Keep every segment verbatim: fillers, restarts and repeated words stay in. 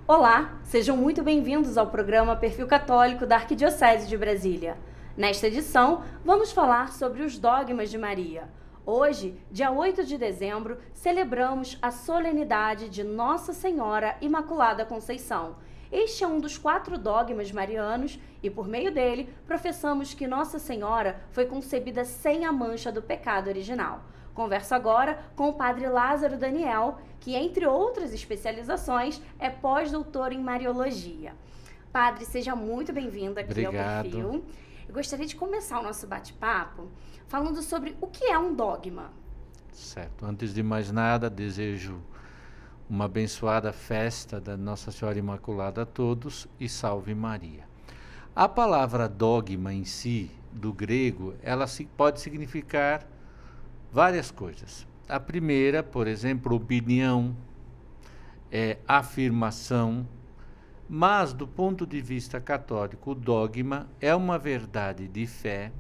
Olá, sejam muito bem-vindos ao programa Perfil Católico da Arquidiocese de Brasília. Nesta edição, vamos falar sobre os dogmas de Maria. Hoje, dia oito de dezembro, celebramos a solenidade de Nossa Senhora Imaculada Conceição. Este é um dos quatro dogmas marianos e, por meio dele, professamos que Nossa Senhora foi concebida sem a mancha do pecado original. Converso agora com o padre Lázaro Daniel, que, entre outras especializações, é pós-doutor em Mariologia. Padre, seja muito bem-vindo aqui Obrigado. ao Perfil. Eu gostaria de começar o nosso bate-papo falando sobre o que é um dogma. Certo. Antes de mais nada, desejo uma abençoada festa da Nossa Senhora Imaculada a todos e salve Maria. A palavra dogma em si, do grego, ela pode significar várias coisas. A primeira, por exemplo, opinião, é, afirmação, mas do ponto de vista católico, o dogma é uma verdade de fé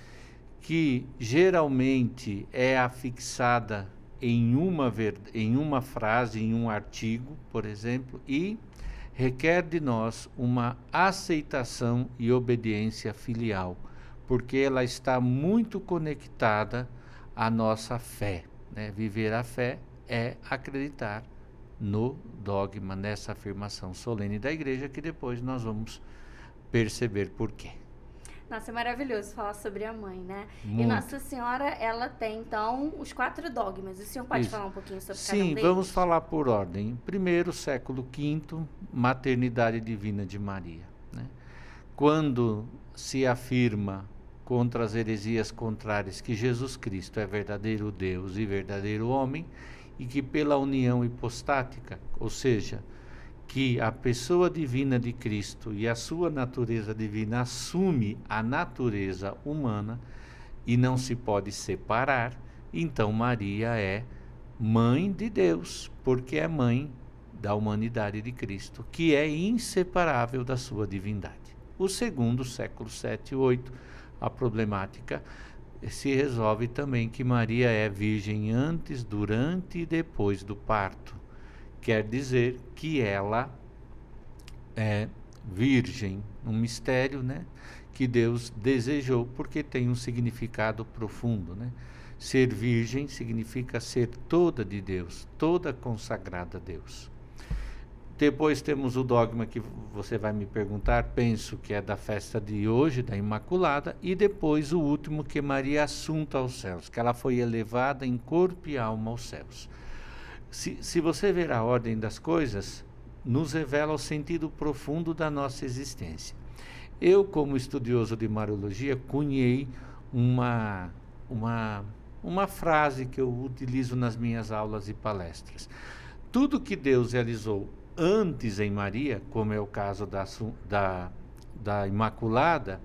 que geralmente é afixada em uma, em uma frase, em um artigo, por exemplo, e requer de nós uma aceitação e obediência filial, porque ela está muito conectada à nossa fé, né? Viver a fé é acreditar no dogma, nessa afirmação solene da Igreja, que depois nós vamos perceber por quê. Nossa, é maravilhoso falar sobre a mãe, né? Muito. E Nossa Senhora, ela tem, então, os quatro dogmas. O senhor pode Isso. falar um pouquinho sobre Sim, cada um deles? vamos falar por ordem. Primeiro, século quinto, maternidade divina de Maria, né? Quando se afirma contra as heresias contrárias que Jesus Cristo é verdadeiro Deus e verdadeiro homem, e que pela união hipostática, ou seja, que a pessoa divina de Cristo e a sua natureza divina assume a natureza humana e não se pode separar, então Maria é mãe de Deus, porque é mãe da humanidade de Cristo, que é inseparável da sua divindade. O segundo, século sete e oito, a problemática se resolve também que Maria é virgem antes, durante e depois do parto. Quer dizer que ela é virgem, um mistério, né, que Deus desejou, porque tem um significado profundo, né? Ser virgem significa ser toda de Deus, toda consagrada a Deus. Depois temos o dogma que você vai me perguntar, penso que é da festa de hoje, da Imaculada, e depois o último, que é Maria assunta aos céus, que ela foi elevada em corpo e alma aos céus. Se, se você ver a ordem das coisas, nos revela o sentido profundo da nossa existência. Eu, como estudioso de Mariologia, cunhei uma, uma, uma frase que eu utilizo nas minhas aulas e palestras. Tudo que Deus realizou antes em Maria, como é o caso da, da, da Imaculada,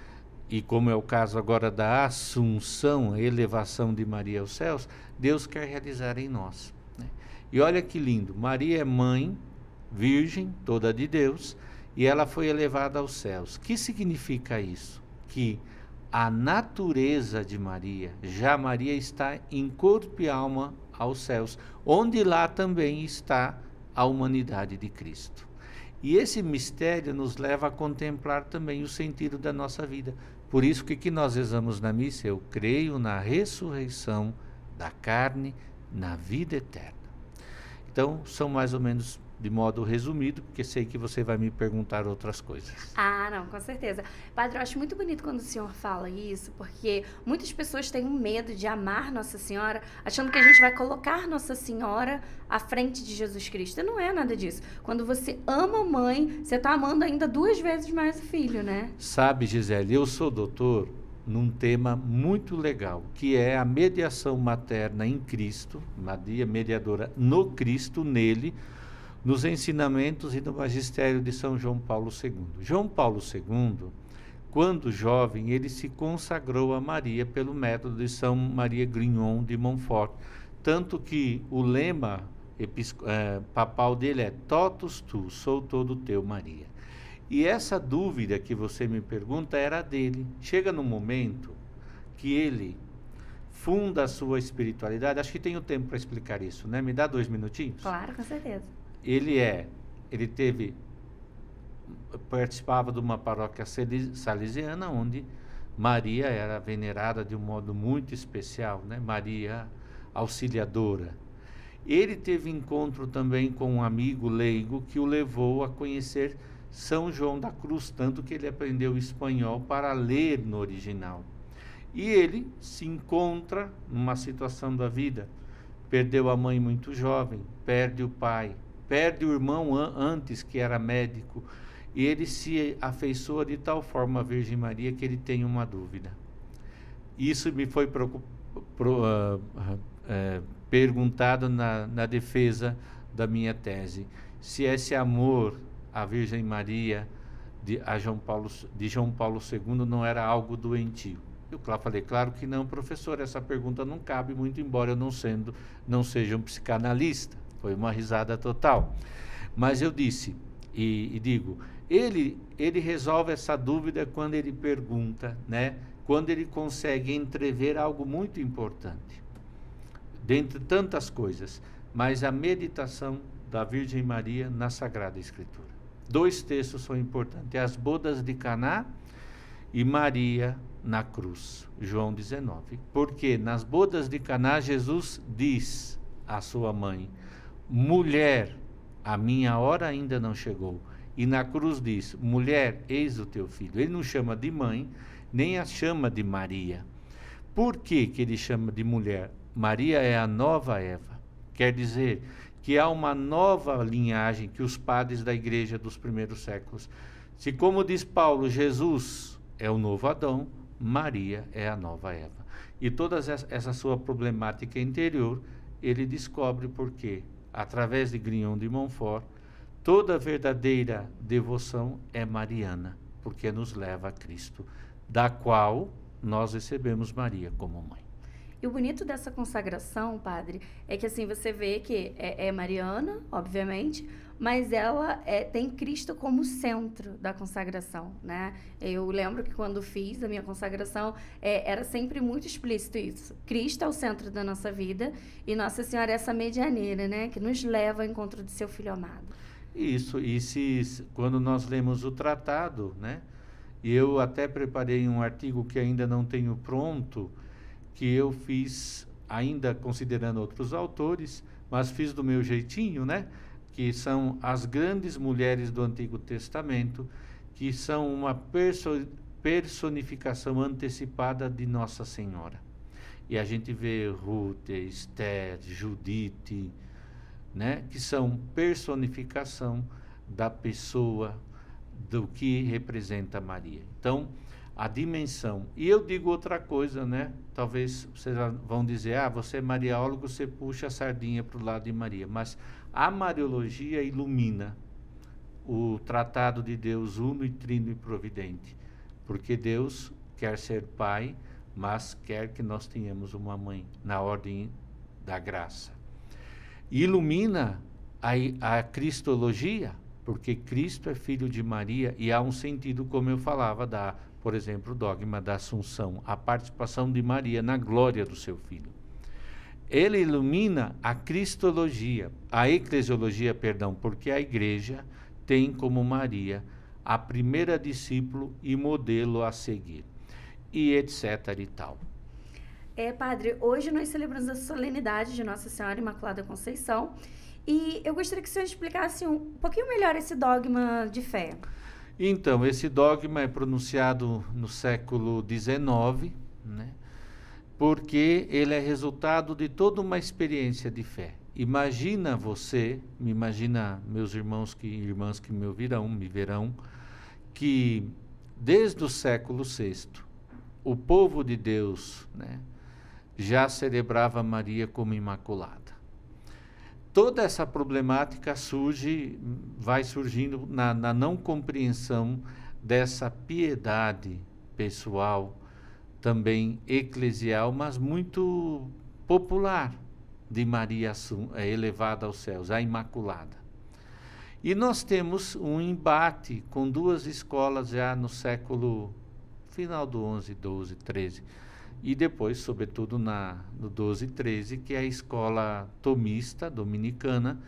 e como é o caso agora da Assunção, a elevação de Maria aos céus, Deus quer realizar em nós. E olha que lindo, Maria é mãe, virgem, toda de Deus, e ela foi elevada aos céus. O que significa isso? Que a natureza de Maria, já Maria está em corpo e alma aos céus, onde lá também está a humanidade de Cristo. E esse mistério nos leva a contemplar também o sentido da nossa vida. Por isso que, que nós rezamos na missa, eu creio na ressurreição da carne, na vida eterna. Então, são mais ou menos de modo resumido, porque sei que você vai me perguntar outras coisas. Ah, não, com certeza. Padre, eu acho muito bonito quando o senhor fala isso, porque muitas pessoas têm um medo de amar Nossa Senhora, achando que a gente vai colocar Nossa Senhora à frente de Jesus Cristo. E não é nada disso. Quando você ama a mãe, você está amando ainda duas vezes mais o filho, né? Sabe, Gisele, eu sou doutor num tema muito legal, que é a mediação materna em Cristo, Maria mediadora no Cristo, nele, nos ensinamentos e no magistério de São João Paulo segundo. João Paulo segundo, quando jovem, ele se consagrou a Maria pelo método de São Maria Grignon de Montfort, tanto que o lema eh, papal dele é Totus tu, sou todo teu, Maria. E essa dúvida que você me pergunta era dele. Chega no momento que ele funda a sua espiritualidade, acho que tenho tempo para explicar isso, né? Me dá dois minutinhos? Claro, com certeza. Ele é ele teve, participava de uma paróquia salesiana, onde Maria era venerada de um modo muito especial, né? Maria Auxiliadora. Ele teve encontro também com um amigo leigo que o levou a conhecer São João da Cruz, tanto que ele aprendeu espanhol para ler no original. E ele se encontra numa situação da vida, perdeu a mãe muito jovem, perde o pai, perde o irmão an antes, que era médico, e ele se afeiçoa de tal forma à Virgem Maria que ele tem uma dúvida. Isso me foi pro, pro, uh, uh, uh, perguntado na, na defesa da minha tese, se esse amor à Virgem Maria de, a João Paulo, de João Paulo segundo não era algo doentio. Eu falei, claro que não, professor, essa pergunta não cabe, muito embora eu não, sendo, não seja um psicanalista. Foi uma risada total. Mas eu disse, e, e digo, ele, ele resolve essa dúvida quando ele pergunta, né? Quando ele consegue entrever algo muito importante, dentre tantas coisas, mas a meditação da Virgem Maria na Sagrada Escritura. Dois textos são importantes, as bodas de Caná e Maria na cruz, João dezenove. Porque nas bodas de Caná, Jesus diz à sua mãe, mulher, a minha hora ainda não chegou. E na cruz diz, mulher, eis o teu filho. Ele não chama de mãe, nem a chama de Maria. Por que que ele chama de mulher? Maria é a nova Eva. Quer dizer que há uma nova linhagem que os padres da igreja dos primeiros séculos. Se, como diz Paulo, Jesus é o novo Adão, Maria é a nova Eva. E toda essa sua problemática interior, ele descobre porque, através de Grignon de Montfort, toda verdadeira devoção é mariana, porque nos leva a Cristo, da qual nós recebemos Maria como mãe. E o bonito dessa consagração, padre, é que assim, você vê que é, é mariana, obviamente, mas ela é, tem Cristo como centro da consagração, né? Eu lembro que quando fiz a minha consagração, é, era sempre muito explícito isso. Cristo é o centro da nossa vida e Nossa Senhora é essa medianeira, né? Que nos leva ao encontro de seu Filho amado. Isso, e se, quando nós lemos o tratado, né? E eu até preparei um artigo que ainda não tenho pronto, que eu fiz, ainda considerando outros autores, mas fiz do meu jeitinho, né? Que são as grandes mulheres do Antigo Testamento, que são uma perso personificação antecipada de Nossa Senhora. E a gente vê Ruth, Esther, Judite, né? Que são personificação da pessoa, do que representa Maria. Então, a dimensão. E eu digo outra coisa, né? Talvez vocês vão dizer, ah, você é mariólogo, você puxa a sardinha para o lado de Maria. Mas a Mariologia ilumina o tratado de Deus uno e trino e providente. Porque Deus quer ser pai, mas quer que nós tenhamos uma mãe, na ordem da graça. Ilumina a, a Cristologia, porque Cristo é filho de Maria e há um sentido, como eu falava, da por exemplo, o dogma da Assunção, a participação de Maria na glória do seu Filho. Ele ilumina a Cristologia, a eclesiologia, perdão, porque a Igreja tem como Maria a primeira discípulo e modelo a seguir, e etc e tal. É, padre, hoje nós celebramos a solenidade de Nossa Senhora Imaculada Conceição, e eu gostaria que o senhor explicasse um pouquinho melhor esse dogma de fé. Então, esse dogma é pronunciado no século dezenove, né? Porque ele é resultado de toda uma experiência de fé. Imagina você, me imagina meus irmãos que irmãs que me ouvirão, me verão, que desde o século sexto, o povo de Deus, né, já celebrava Maria como Imaculada. Toda essa problemática surge, vai surgindo na, na não compreensão dessa piedade pessoal, também eclesial, mas muito popular, de Maria elevada aos céus, a Imaculada. E nós temos um embate com duas escolas já no século, final do onze, doze, treze, e depois, sobretudo, na, no doze e treze, que é a escola tomista, dominicana,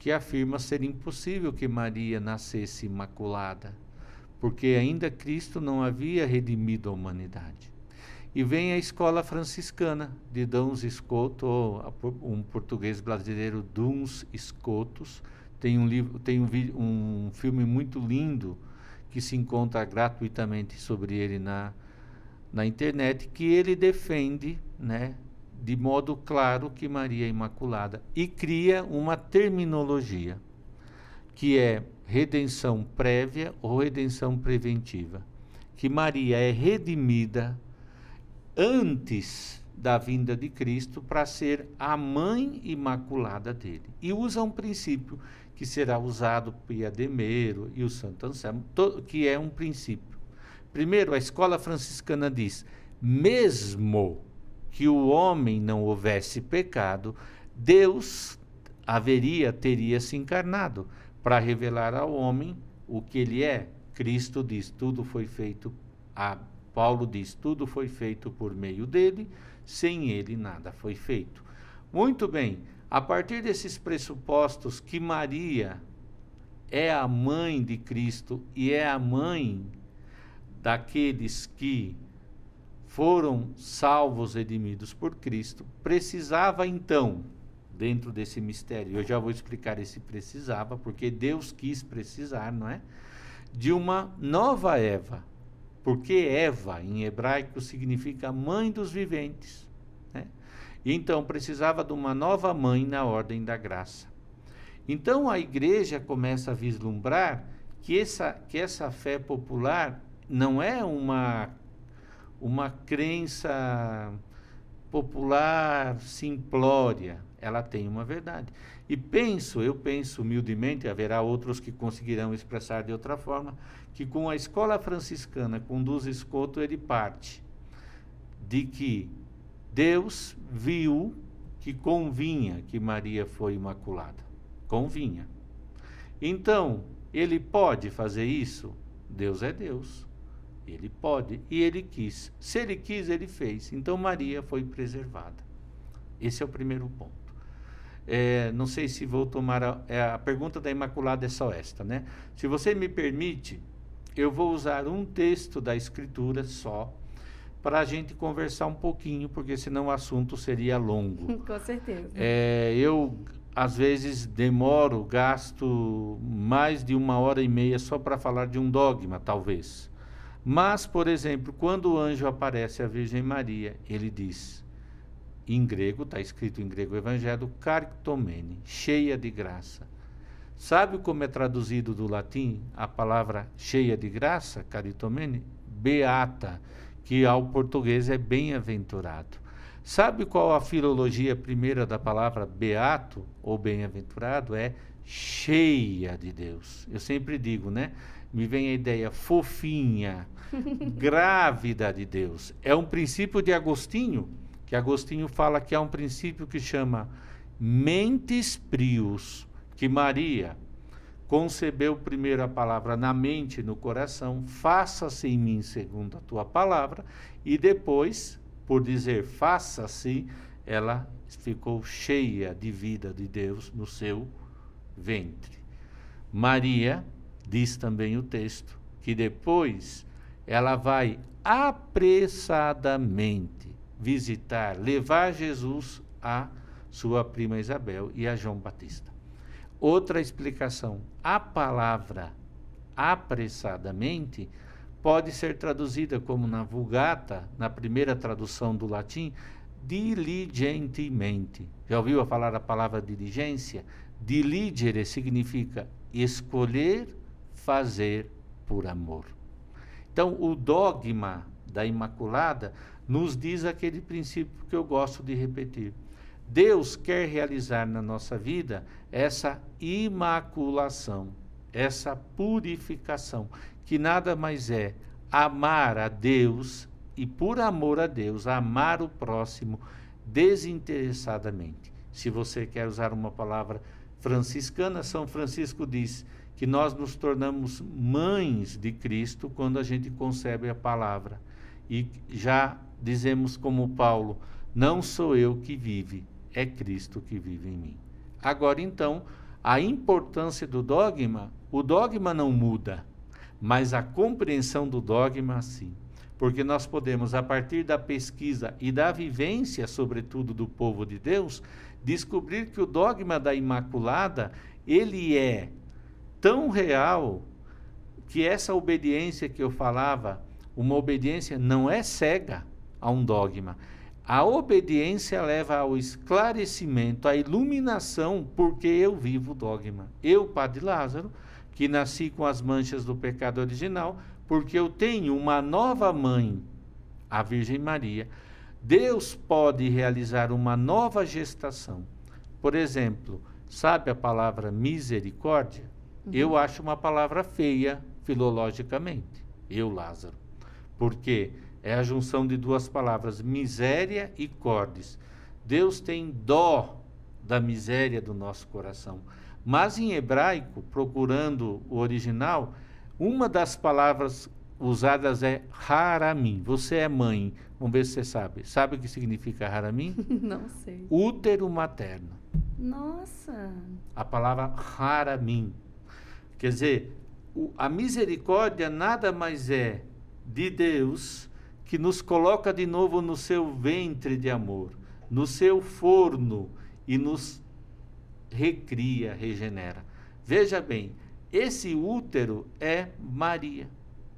que afirma ser impossível que Maria nascesse imaculada, porque ainda Cristo não havia redimido a humanidade. E vem a escola franciscana de Duns Scotus, ou um português brasileiro, Duns Scotus. Tem um livro, tem um, um filme muito lindo que se encontra gratuitamente sobre ele na, na internet, que ele defende, né, de modo claro que Maria é imaculada, e cria uma terminologia que é redenção prévia ou redenção preventiva, que Maria é redimida antes da vinda de Cristo para ser a mãe imaculada dele. E usa um princípio que será usado por Iademero e o Santo Anselmo, que é um princípio. Primeiro, a escola franciscana diz, mesmo que o homem não houvesse pecado, Deus haveria, teria se encarnado para revelar ao homem o que ele é. Cristo diz, tudo foi feito, a Paulo diz, tudo foi feito por meio dele, sem ele nada foi feito. Muito bem, a partir desses pressupostos que Maria é a mãe de Cristo e é a mãe daqueles que foram salvos, redimidos por Cristo, precisava então, dentro desse mistério, eu já vou explicar esse precisava, porque Deus quis precisar, não é? De uma nova Eva, porque Eva, em hebraico, significa mãe dos viventes, né? E então precisava de uma nova mãe na ordem da graça. Então a igreja começa a vislumbrar que essa, que essa fé popular não é uma, uma crença popular simplória, ela tem uma verdade. E penso, eu penso humildemente, haverá outros que conseguirão expressar de outra forma, que com a escola franciscana, com Duns Scotus, ele parte de que Deus viu que convinha que Maria foi imaculada. Convinha. Então, ele pode fazer isso? Deus é Deus. Ele pode e ele quis. Se ele quis, ele fez. Então, Maria foi preservada. Esse é o primeiro ponto. É, não sei se vou tomar... A, é, a pergunta da Imaculada é só esta, né? Se você me permite, eu vou usar um texto da Escritura só, para a gente conversar um pouquinho, porque senão o assunto seria longo. Com certeza. É, eu, às vezes, demoro, gasto mais de uma hora e meia só para falar de um dogma, talvez. Mas, por exemplo, quando o anjo aparece à Virgem Maria, ele diz, em grego, está escrito em grego o Evangelho, carictomene, cheia de graça. Sabe como é traduzido do latim a palavra cheia de graça, caritomene? Beata, que ao português é bem-aventurado. Sabe qual a filologia primeira da palavra beato ou bem-aventurado? É cheia de Deus. Eu sempre digo, né? Me vem a ideia fofinha, grávida de Deus. É um princípio de Agostinho, que Agostinho fala que é um princípio que chama mentis prius, que Maria concebeu primeiro a palavra na mente e no coração, faça-se em mim segundo a tua palavra, e depois, por dizer faça-se, ela ficou cheia de vida de Deus no seu ventre. Maria, diz também o texto, que depois ela vai apressadamente visitar, levar Jesus a sua prima Isabel e a João Batista. Outra explicação, a palavra apressadamente pode ser traduzida como na Vulgata, na primeira tradução do latim, diligentemente. Já ouviu falar a palavra diligência? Diligere significa escolher, fazer por amor. Então, o dogma da Imaculada nos diz aquele princípio que eu gosto de repetir. Deus quer realizar na nossa vida essa imaculação, essa purificação, que nada mais é amar a Deus e, por amor a Deus, amar o próximo desinteressadamente. Se você quer usar uma palavra franciscana, São Francisco diz que nós nos tornamos mães de Cristo quando a gente concebe a palavra. E já dizemos como Paulo, não sou eu que vive, é Cristo que vive em mim. Agora, então, A importância do dogma, o dogma não muda, mas a compreensão do dogma sim. Porque nós podemos, a partir da pesquisa e da vivência, sobretudo do povo de Deus, descobrir que o dogma da Imaculada, ele é tão real que essa obediência que eu falava, uma obediência não é cega a um dogma. A obediência leva ao esclarecimento, à iluminação, porque eu vivo o dogma. Eu, Padre Lázaro, que nasci com as manchas do pecado original, porque eu tenho uma nova mãe, a Virgem Maria. Deus pode realizar uma nova gestação. Por exemplo, sabe a palavra misericórdia? Uhum. Eu acho uma palavra feia, filologicamente. Eu, Lázaro. Porque é a junção de duas palavras, miséria e cordes. Deus tem dó da miséria do nosso coração. Mas em hebraico, procurando o original, uma das palavras usadas é haramim. Você é mãe. Vamos ver se você sabe. Sabe o que significa haramim? Não sei. Útero materno. Nossa! A palavra haramim. Quer dizer, o, a misericórdia nada mais é de Deus que nos coloca de novo no seu ventre de amor, no seu forno e nos recria, regenera. Veja bem, esse útero é Maria,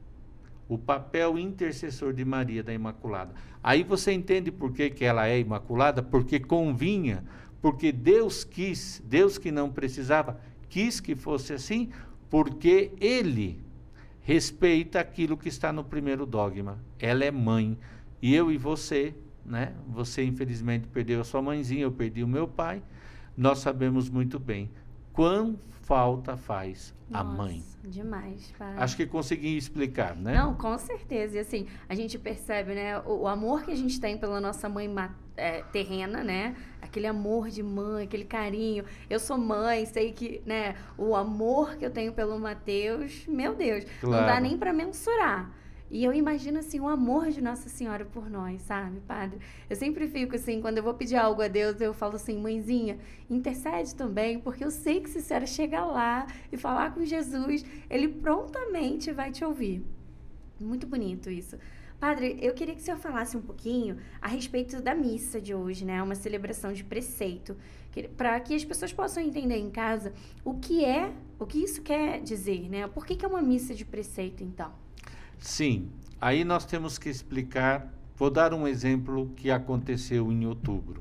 o papel intercessor de Maria da Imaculada. Aí você entende por que, que ela é Imaculada? Porque convinha, porque Deus quis, Deus que não precisava, quis que fosse assim, porque Ele respeita aquilo que está no primeiro dogma. Ela é mãe. E eu e você, né? Você infelizmente perdeu a sua mãezinha, eu perdi o meu pai. Nós sabemos muito bem quão falta faz Nossa, a mãe. Demais, pai. Acho que consegui explicar, né? Não, com certeza. E assim, a gente percebe, né, o, o amor que a gente tem pela nossa mãe é, terrena, né? Aquele amor de mãe, aquele carinho. Eu sou mãe, sei que, né, o amor que eu tenho pelo Mateus, meu Deus, claro, não dá nem para mensurar. E eu imagino, assim, o amor de Nossa Senhora por nós, sabe, Padre? Eu sempre fico, assim, quando eu vou pedir algo a Deus, eu falo assim, mãezinha, intercede também, porque eu sei que se a senhora chegar lá e falar com Jesus, Ele prontamente vai te ouvir. Muito bonito isso. Padre, eu queria que o senhor falasse um pouquinho a respeito da missa de hoje, né? Uma celebração de preceito, para que as pessoas possam entender em casa o que é, o que isso quer dizer, né? Por que que é uma missa de preceito, então? Sim, aí nós temos que explicar, vou dar um exemplo que aconteceu em outubro.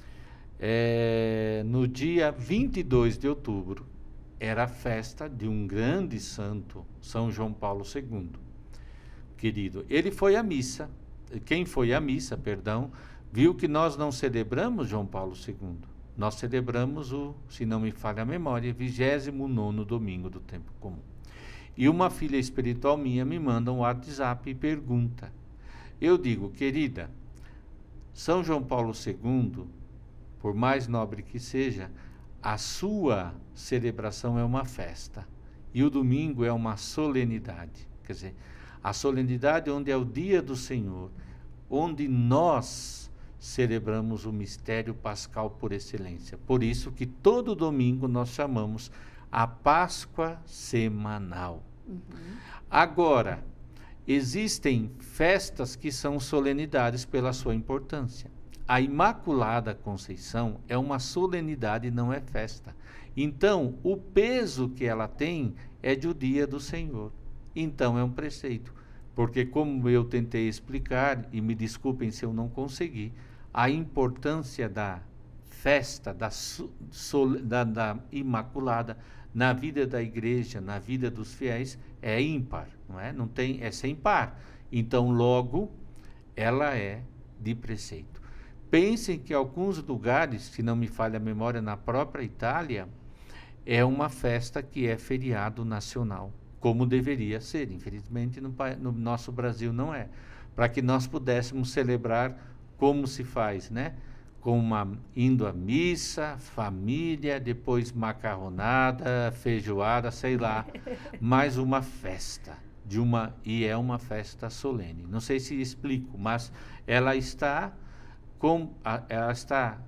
É, no dia vinte e dois de outubro, era a festa de um grande santo, São João Paulo segundo. Querido, ele foi à missa, quem foi à missa, perdão, viu que nós não celebramos João Paulo segundo. Nós celebramos o, se não me falha a memória, vigésimo nono domingo do tempo comum. E uma filha espiritual minha me manda um WhatsApp e pergunta. Eu digo, querida, São João Paulo segundo, por mais nobre que seja, a sua celebração é uma festa. E o domingo é uma solenidade. Quer dizer, a solenidade onde é o dia do Senhor, onde nós celebramos o mistério pascal por excelência. Por isso que todo domingo nós chamamos a Páscoa semanal. Uhum. Agora, existem festas que são solenidades pela sua importância. A Imaculada Conceição é uma solenidade, não é festa. Então, o peso que ela tem é do dia do Senhor. Então, é um preceito. Porque, como eu tentei explicar, e me desculpem se eu não consegui, a importância da festa, da, sol, da, da Imaculada, na vida da igreja, na vida dos fiéis, é ímpar, não é? Não tem, é sem par. Então, logo, ela é de preceito. Pensem que alguns lugares, se não me falha a memória, na própria Itália, é uma festa que é feriado nacional, como deveria ser. Infelizmente, no, no nosso Brasil não é. Para que nós pudéssemos celebrar como se faz, né? Com uma, indo à missa, família, depois macarronada, feijoada, sei lá, mais uma festa, de uma, e é uma festa solene. Não sei se explico, mas ela está, com, ela está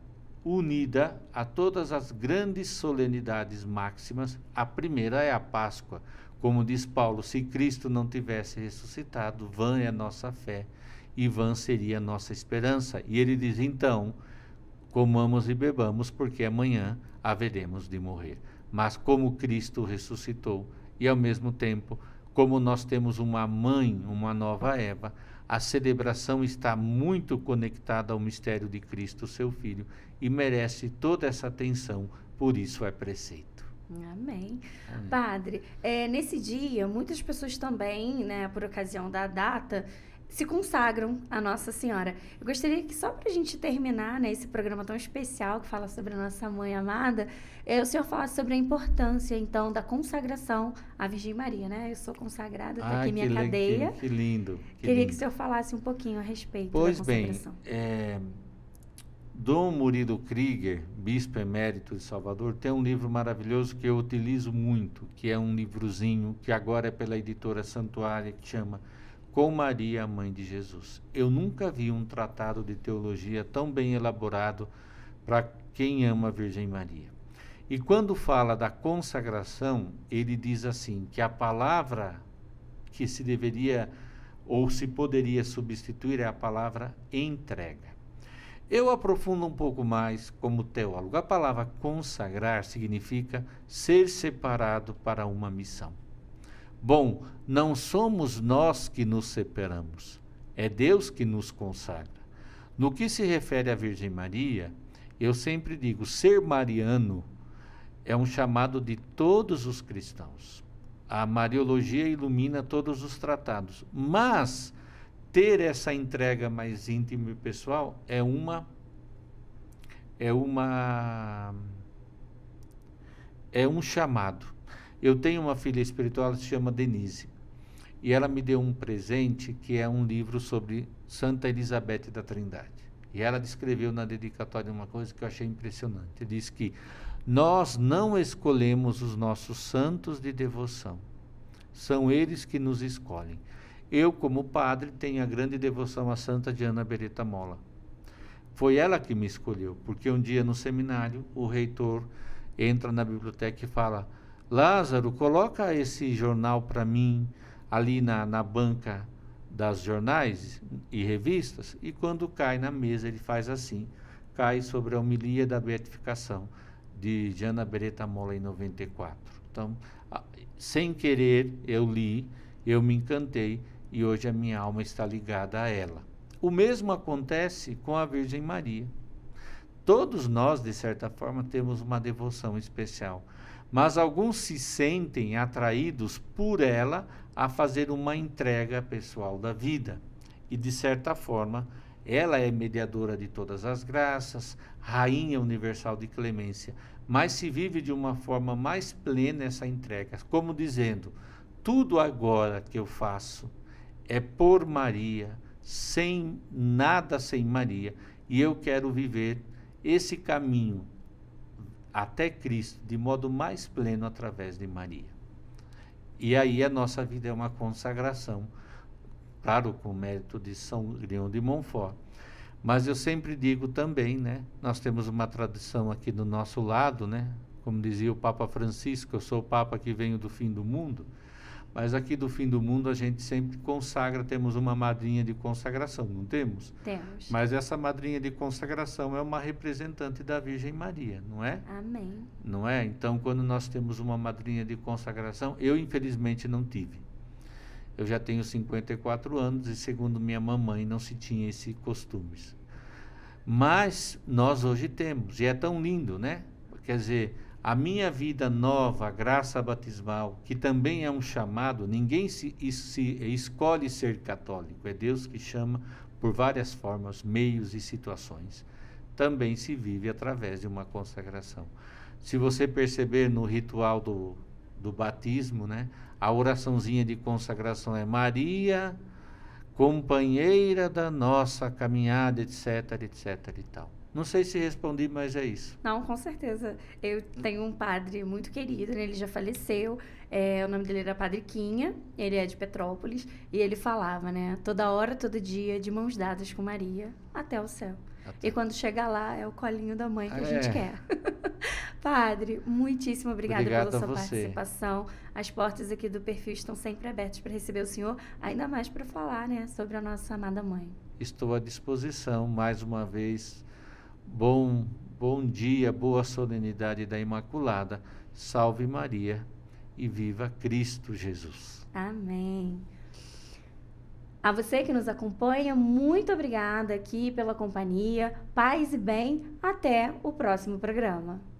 unida a todas as grandes solenidades máximas. A primeira é a Páscoa. Como diz Paulo, se Cristo não tivesse ressuscitado, vã é a nossa fé e vã seria a nossa esperança. E ele diz, então, comamos e bebamos, porque amanhã haveremos de morrer. Mas como Cristo ressuscitou e, ao mesmo tempo, como nós temos uma mãe, uma nova Eva, a celebração está muito conectada ao mistério de Cristo, seu Filho, e merece toda essa atenção, por isso é preceito. Amém. Amém. Padre, é, nesse dia, muitas pessoas também, né, por ocasião da data, se consagram a Nossa Senhora. Eu gostaria que, só para a gente terminar, né, esse programa tão especial que fala sobre a nossa Mãe Amada, é, o senhor falasse sobre a importância, então, da consagração à Virgem Maria, né? Eu sou consagrada, está aqui minha cadeia. Que, que lindo. Que Queria lindo. que o senhor falasse um pouquinho a respeito pois da consagração. Pois bem, é, Dom Murilo Krieger, bispo emérito de Salvador, tem um livro maravilhoso que eu utilizo muito, que é um livrozinho que agora é pela editora Santuária, que chama Com Maria, a Mãe de Jesus. Eu nunca vi um tratado de teologia tão bem elaborado para quem ama a Virgem Maria. E quando fala da consagração, ele diz assim, que a palavra que se deveria ou se poderia substituir é a palavra entrega. Eu aprofundo um pouco mais como teólogo. A palavra consagrar significa ser separado para uma missão. Bom, não somos nós que nos separamos, é Deus que nos consagra. No que se refere à Virgem Maria, eu sempre digo, ser mariano é um chamado de todos os cristãos. A Mariologia ilumina todos os tratados, mas ter essa entrega mais íntima e pessoal é uma é uma é um chamado. Eu tenho uma filha espiritual, ela se chama Denise, e ela me deu um presente que é um livro sobre Santa Elizabeth da Trindade. E ela descreveu na dedicatória uma coisa que eu achei impressionante. Diz que nós não escolhemos os nossos santos de devoção, são eles que nos escolhem. Eu, como padre, tenho a grande devoção a Santa Diana Beretta Molla. Foi ela que me escolheu, porque um dia no seminário, o reitor entra na biblioteca e fala, Lázaro, coloca esse jornal para mim ali na, na banca das jornais e revistas, e quando cai na mesa ele faz assim, cai sobre a homilia da beatificação de Diana Beretta Molla em noventa e quatro. Então, sem querer, eu li, eu me encantei, e hoje a minha alma está ligada a ela. O mesmo acontece com a Virgem Maria. Todos nós, de certa forma, temos uma devoção especial, mas alguns se sentem atraídos por ela a fazer uma entrega pessoal da vida. E, de certa forma, ela é mediadora de todas as graças, rainha universal de clemência, mas se vive de uma forma mais plena essa entrega, como dizendo, tudo agora que eu faço é por Maria, sem nada sem Maria, e eu quero viver esse caminho até Cristo de modo mais pleno através de Maria. E aí a nossa vida é uma consagração, claro, com o mérito de São Leão de Montfort. Mas eu sempre digo também, né, nós temos uma tradição aqui do nosso lado, né, como dizia o Papa Francisco, eu sou o Papa que venho do fim do mundo, mas aqui do fim do mundo a gente sempre consagra, temos uma madrinha de consagração, não temos? Temos. Mas essa madrinha de consagração é uma representante da Virgem Maria, não é? Amém. Não é? Então, quando nós temos uma madrinha de consagração, eu infelizmente não tive. Eu já tenho cinquenta e quatro anos e, segundo minha mamãe, não se tinha esse costume. Mas nós hoje temos, e é tão lindo, né? Quer dizer, a minha vida nova, a graça batismal, que também é um chamado, ninguém se, se escolhe ser católico, é Deus que chama por várias formas, meios e situações. Também se vive através de uma consagração. Se você perceber no ritual do, do batismo, né, a oraçãozinha de consagração é Maria, companheira da nossa caminhada, etc, etc e tal. Não sei se respondi, mas é isso. Não, com certeza. Eu tenho um padre muito querido, né? Ele já faleceu. É, o nome dele era Padre Quinha, ele é de Petrópolis. E ele falava, né? Toda hora, todo dia, de mãos dadas com Maria, até o céu. E quando chegar lá, é o colinho da mãe que a gente É. quer. Padre, muitíssimo obrigada Obrigado pela a sua você. participação. As portas aqui do Perfil estão sempre abertas para receber o senhor, ainda mais para falar, né, sobre a nossa amada mãe. Estou à disposição, mais uma vez. Bom, bom dia, boa solenidade da Imaculada. Salve Maria e viva Cristo Jesus. Amém. A você que nos acompanha, muito obrigada aqui pela companhia. Paz e bem. Até o próximo programa.